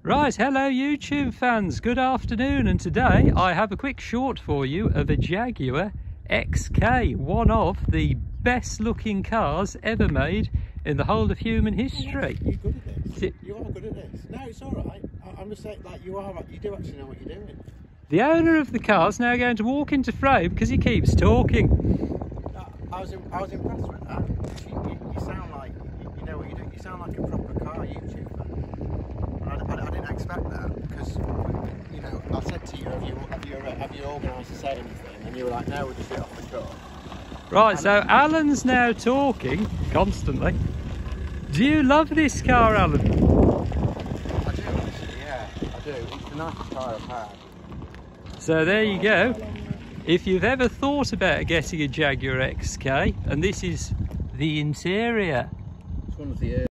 Right, hello YouTube fans, good afternoon, and today I have a quick short for you of a Jaguar XK, one of the best looking cars ever made in the whole of human history. You're good at this. You are good at this. No, it's alright. I'm just saying, like, you do actually know what you're doing. The owner of the car's now going to walk into frame because he keeps talking. I was impressed with that. You sound like, you know what you're doing. You sound like a proper car YouTuber. I didn't expect that because, you know, I said to you, have you organised to say anything? And you were like, no, we'll just do it off the cuff. Right, so Alan's now talking constantly. Do you love this car, Alan? I do, actually, yeah, I do. It's the nicest car I've had. So there you go. If you've ever thought about getting a Jaguar XK, and this is the interior. It's one of the